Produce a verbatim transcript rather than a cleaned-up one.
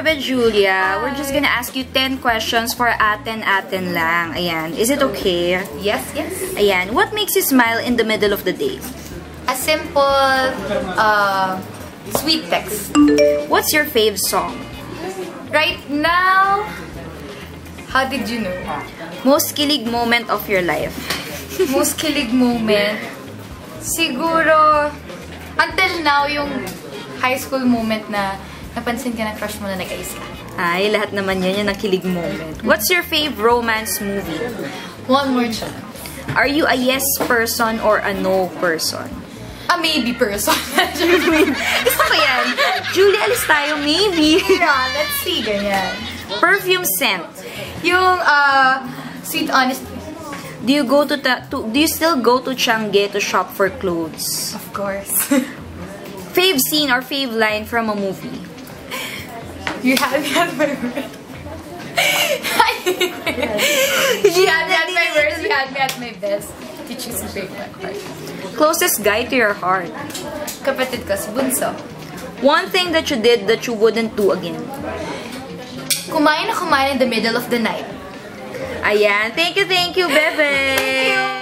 Bebe Julia, we're just gonna ask you ten questions for aten-aten lang. Ayan. Is it okay? Yes, yes. Ayan. What makes you smile in the middle of the day? A simple, uh, sweet text. What's your fave song? Right now, how did you know? Most kilig moment of your life? Most kilig moment? Siguro, until now, yung high school moment na napansin ka na crush mo na nag-ayos ka. Ay, lahat naman yan yung nakilig moment. What's your fave romance movie? One More Chance. Are you a yes person or a no person? A maybe person. Gusto ko yan. Julia, alis tayo, maybe. Yeah, let's see, ganyan. Perfume scent. Yung, uh, sweet honesty. Do you go to, ta to do you still go to Changi to shop for clothes? Of course. Fave scene or fave line from a movie? You had me at my worst. You had me at my worst, you had me at my best. Did you break my heart? Closest guy to your heart? Kapatid ko, si Bunso. One thing that you did that you wouldn't do again? Kumain na kumain in the middle of the night. Ayan. Thank you, thank you, Bebe! Thank you!